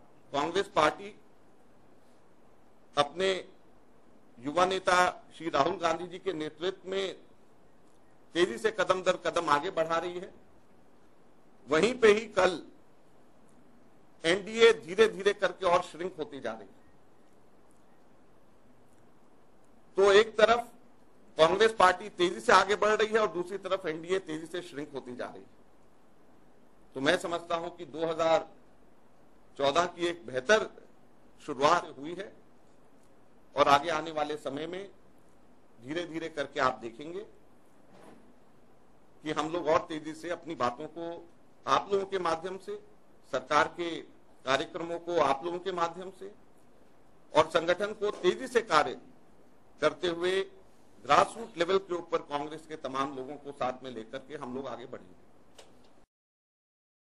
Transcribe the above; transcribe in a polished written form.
Congress party अपने युवा नेता श्री राहुल गांधी जी के नेतृत्व में तेजी से कदम दर कदम आगे बढ़ा रही है। वहीं पे ही कल एनडीए धीरे धीरे करके और श्रिंक होती जा रही है। तो एक तरफ कांग्रेस पार्टी तेजी से आगे बढ़ रही है और दूसरी तरफ एनडीए तेजी से श्रिंक होती जा रही है। तो मैं समझता हूं कि 2014 की एक बेहतर शुरुआत हुई है और आगे आने वाले समय में धीरे धीरे करके आप देखेंगे कि हम लोग और तेजी से अपनी बातों को आप लोगों के माध्यम से, सरकार के कार्यक्रमों को आप लोगों के माध्यम से और संगठन को तेजी से कार्य करते हुए ग्रासरूट लेवल के ऊपर कांग्रेस के तमाम लोगों को साथ में लेकर के हम लोग आगे बढ़ेंगे।